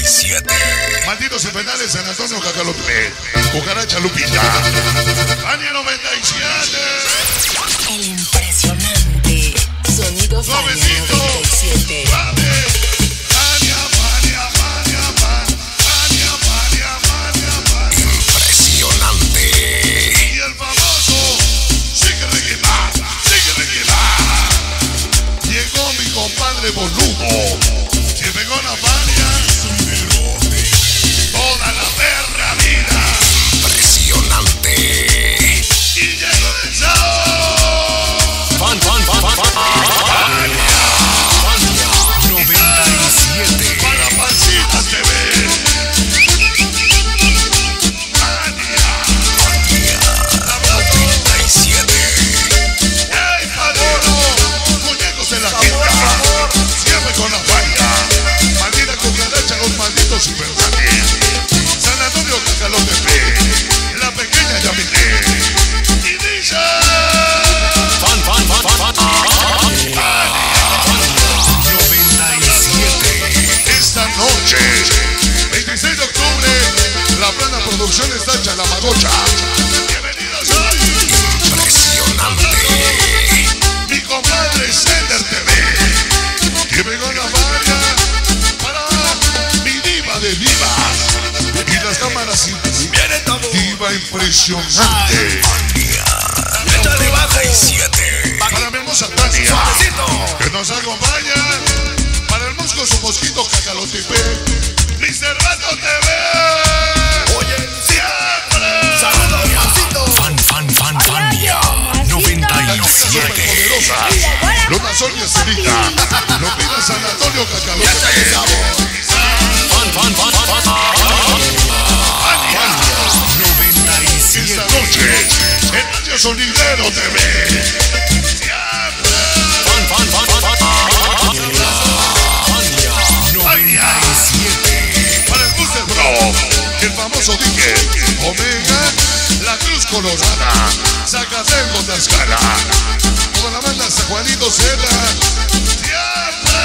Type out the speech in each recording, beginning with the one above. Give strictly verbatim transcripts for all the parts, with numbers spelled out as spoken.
y siete. Malditos infernales, San Antonio Cacalote. Cucaracha Lupita. Año noventa y siete. El impresionante sonido Fania Suavecito. noventa y siete. Suave. Fania, Fania, Fania, Fania, Fania, Fania, Fania. Impresionante. Y el famoso sigue requemar, sigue requemar. Llegó mi compadre Boludo. Que pegó la Fania. Toda la perra vida. Impresionante. Y llegó el show. Fan, fan, fan, fan, fan. Fania. Fania noventa y siete. Para Pancitas T V. Fania. Fania noventa y siete. ¡Ey, padrino! Muñecos de la quinta. Siempre con la Fania. Maldita cucaracha, los malditos infernales. San Antonio Cacalote P. La pequeña Yamité. Y dice... Fan, fan, fan, fan, fan. noventa y siete. Esta noche, veintiséis de octubre, la plana producción está hecha la magocha. Bienvenidos hoy. Impresionante. Mi compadre Sender T V. Que pegó la Fania para mi diva de divas. Y las cámaras Viene todo. diva impresionante. Échale bajo. y siete. Para mi hermosa Tania, Suavecito. que nos acompaña. Para el mosco su mosquito Cacalotipe. mister Vato T V. Oye, Siempre. saludos, Juancito. Fan, fan, fan, Fania noventa La y chica siete. superpoderosa. Luna Sol y Estelita. Lo pida San Antonio Cacalotipe. Fan, fan, fan, fan, fan. noventa y siete. Esta noche, el Radio Sonidero T V. Siempre. Fan, fan, fan, fan, fan. Fania noventa y siete. Para el Booster Bro, el famoso Dique, Omega, la Cruz Colorada, Zacatecos Tlaxcala, toda la banda San Juanito Seda, siempre.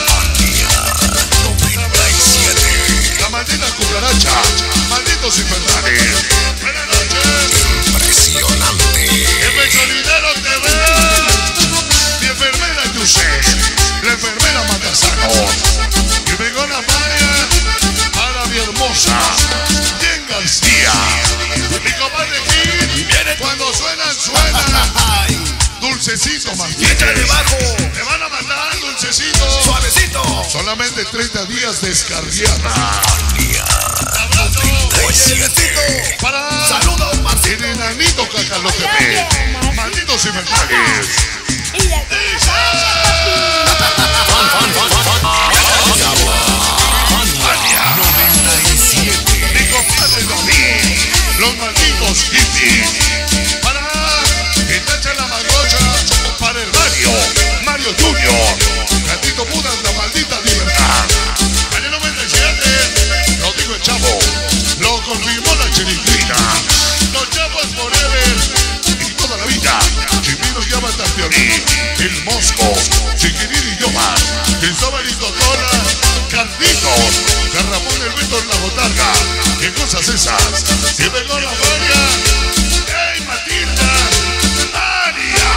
noventa y siete. La maldita cucaracha, malditos infernales. Buenas noches, Impresionante. el Pechonidero T V, mi enfermera Yusef, la enfermera Matasano, que pegó la Fania para mi hermosa, Jen García, mi compadre Gil, cuando suenan, suenan, Dulcecito Martínez, Échale bajo. te van a matar, Dulcecito, Suavecito. solamente treinta días descarriada. Abrazo, Oye, siete. para Saludos, el Marcelo. enanito Cacalote P, malditos infernales. Fan, fan, fan, fan, fan. Fania noventa y siete. Mi compadre David, los malditos hippies. Para que tacha la magocha, para el Mario, Mario Junior. Gatito Buda, la maldita libertad. Año noventa y siete, lo dijo el chavo, lo confirmó la chiriquina. Los chavos forever y toda la vida. Chipino llama Tartioni, el Mosco, Chiquiriri y Yoma, Cristóbal y Totola, Carlitos, Garrafón el Vito en la botarga. ¿Qué cosas esas? Que pegó la Fania. ¡Ey, Matilda! ¡María!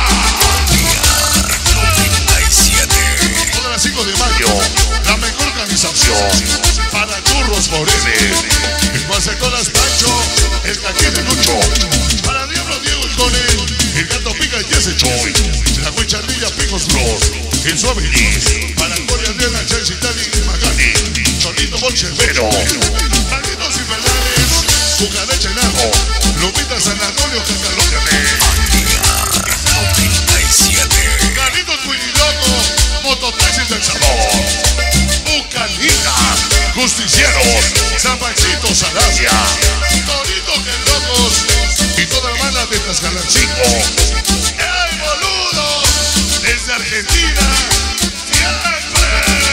noventa y siete. Todas las cinco de mayo, la mejor organización para Churros Forever. El Guasecolas Pancho, el Caquín de Lucho. Para Diablo Diego y con él, el Gato Pica y ese Choy. La Huicharrilla Picos Bros. El Suave Liz. Para Gloria Adriana, Chelsea, Tali y Magani. Cholito Bolchevero. Malditos infernales. Cucaracha Enano. Lupita San Antonio Cacalote. noventa y siete. Carlitos Cuililoco. Mototaxis del Sabor. Bucanita. Justicieros. Zapachitos Sarabia. Torito que locos. Y toda la banda de Tlaxcalancingo. ¡Ey, boludo! Desde Argentina. Siempre.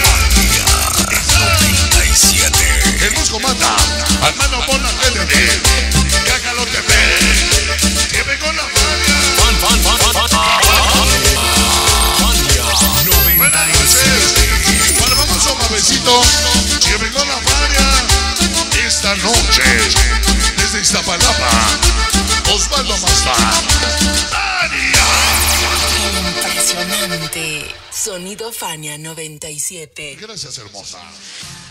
noventa y siete. El Musco mata. Al mano por la T V. Cacalote P. Que pegó la Fania. Fan, fan, fan, fan, fan. Fania noventa Buenas y noches. siete. Para el famoso Mavecito. Que pegó la Fania. noches. Desde Iztapalapa, Osvaldo Mazda. ¡Fania! Impresionante. Sonido Fania noventa y siete. Gracias, hermosa.